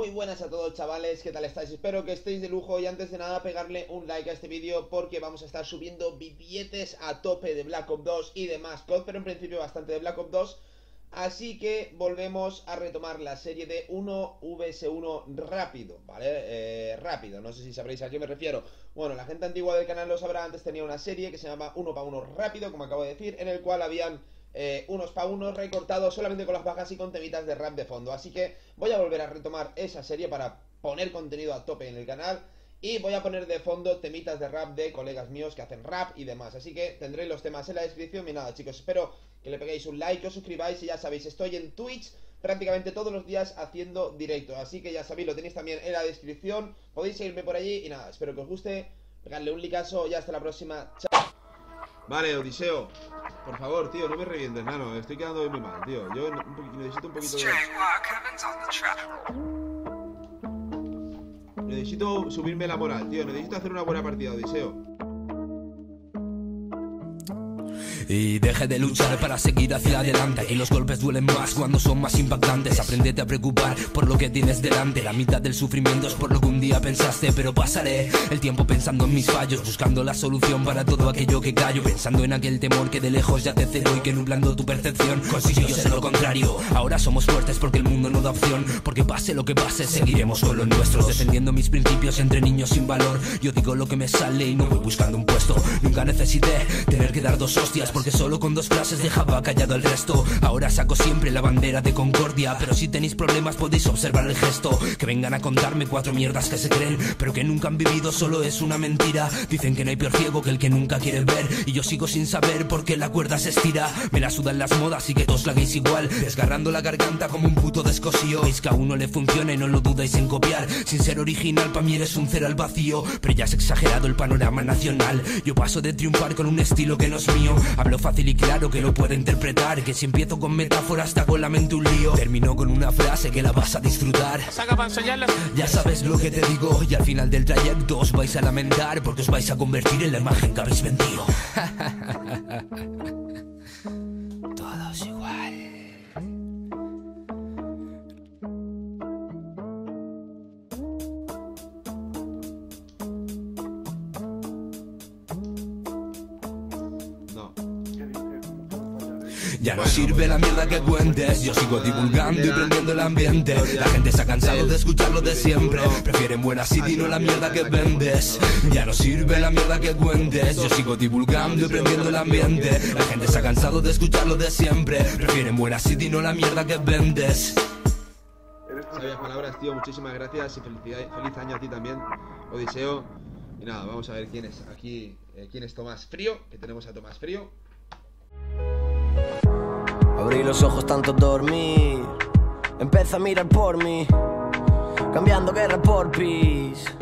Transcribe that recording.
Muy buenas a todos, chavales, ¿qué tal estáis? Espero que estéis de lujo y antes de nada pegarle un like a este vídeo porque vamos a estar subiendo billetes a tope de Black Ops 2 y demás COD, pero en principio bastante de Black Ops 2. Así que volvemos a retomar la serie de 1 vs 1 rápido, ¿vale? Rápido, no sé si sabréis a qué me refiero. Bueno, la gente antigua del canal lo sabrá, antes tenía una serie que se llama 1 vs 1 rápido, como acabo de decir, en el cual habían unos pa' unos recortados solamente con las bajas y con temitas de rap de fondo. Así que voy a volver a retomar esa serie para poner contenido a tope en el canal. Y voy a poner de fondo temitas de rap de colegas míos que hacen rap y demás. Así que tendréis los temas en la descripción. Y nada, chicos, espero que le peguéis un like, que os suscribáis. Y ya sabéis, estoy en Twitch prácticamente todos los días haciendo directo. Así que ya sabéis, lo tenéis también en la descripción. Podéis seguirme por allí. Y nada, espero que os guste. Pegadle un likeazo y hasta la próxima. Chao. Vale, Odiseo, por favor, tío, no me revientes, nano. Estoy quedando muy mal, tío. Yo necesito un poquito de... Necesito subirme la moral, tío. Necesito hacer una buena partida, Odiseo. Y deje de luchar para seguir hacia adelante. Aquí los golpes duelen más cuando son más impactantes. Apréndete a preocupar por lo que tienes delante. La mitad del sufrimiento es por lo que un día pensaste. Pero pasaré el tiempo pensando en mis fallos, buscando la solución para todo aquello que callo, pensando en aquel temor que de lejos ya te cegó y que nublando tu percepción consiguió ser lo contrario. Ahora somos fuertes porque el mundo no da opción, porque pase lo que pase seguiremos con los nuestros, defendiendo mis principios entre niños sin valor. Yo digo lo que me sale y no voy buscando un puesto. Nunca necesité tener que dar dos hostias, porque solo con dos frases dejaba callado el resto. Ahora saco siempre la bandera de concordia, pero si tenéis problemas podéis observar el gesto. Que vengan a contarme cuatro mierdas que se creen, pero que nunca han vivido, solo es una mentira. Dicen que no hay peor ciego que el que nunca quiere ver, y yo sigo sin saber por qué la cuerda se estira. Me la sudan las modas y que todos la hagáis igual, desgarrando la garganta como un puto descosío. Veis que a uno le funciona y no lo dudáis en copiar. Sin ser original pa' mí eres un cero al vacío, pero ya has exagerado el panorama nacional. Yo paso de triunfar con un estilo que no es mío. Hablo fácil y claro que lo puedo interpretar, que si empiezo con metáforas te hago la mente un lío. Termino con una frase que la vas a disfrutar. Ya sabes lo que te digo, y al final del trayecto os vais a lamentar, porque os vais a convertir en la imagen que habéis vendido. Todos igual. Ya no sirve la mierda que cuentes, yo sigo divulgando y prendiendo el ambiente. La gente se ha cansado de escucharlo de siempre, prefieren buena city, no la mierda que vendes. Ya no sirve la mierda que cuentes, yo sigo divulgando y prendiendo el ambiente. La gente se ha cansado de escucharlo de siempre, prefieren buena city, no la mierda que vendes. Sabias palabras, tío, muchísimas gracias y feliz año a ti también, Odiseo. Y nada, vamos a ver quién es aquí, quién es Tomás Frío, que tenemos a Tomás Frío. Abrí los ojos tanto dormir, empieza a mirar por mí, cambiando guerra por peace.